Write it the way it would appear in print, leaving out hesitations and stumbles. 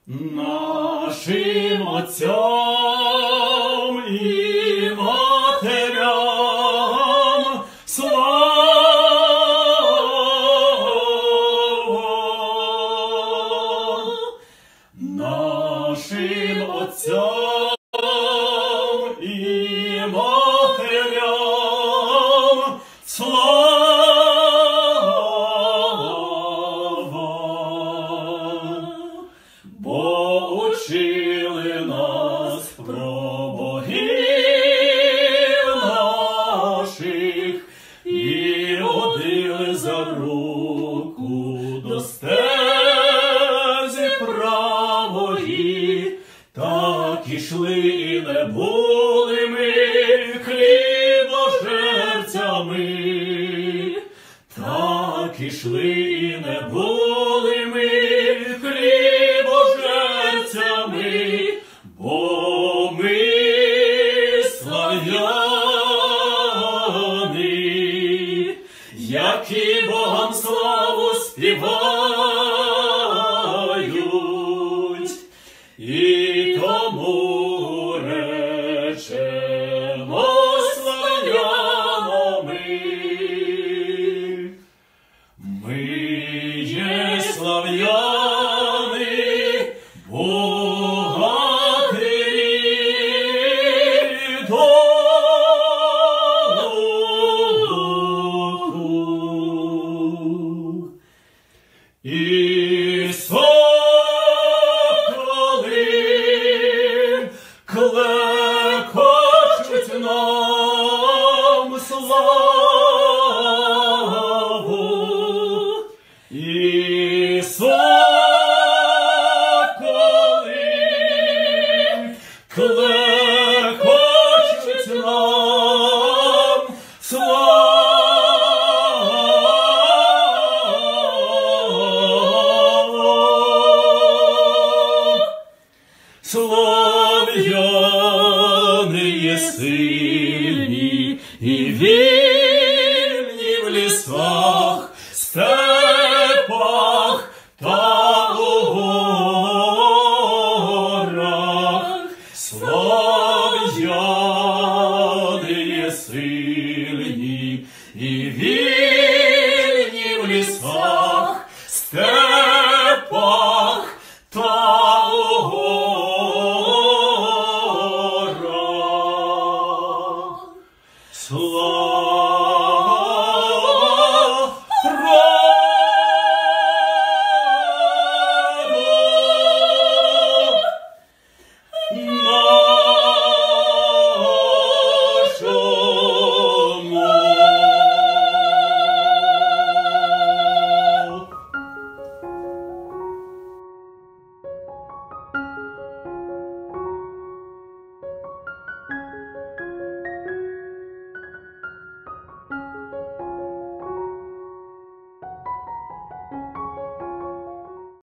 Нашим отцям і матерям слава! Нашим отцям і матерям слава! Бо учили нас про богів наших і водили за руку до стезі правої. Так ішли і не були ми хлібожерцями. Так ішли і не були ми хлібожерцями, бо ми слав'яни, які Богам славу співають, і тому речемо слав'янами. Ми є слав'яни, богатирі духу. І соколи клекочуть нам славу. І соколи клекочуть нам славу.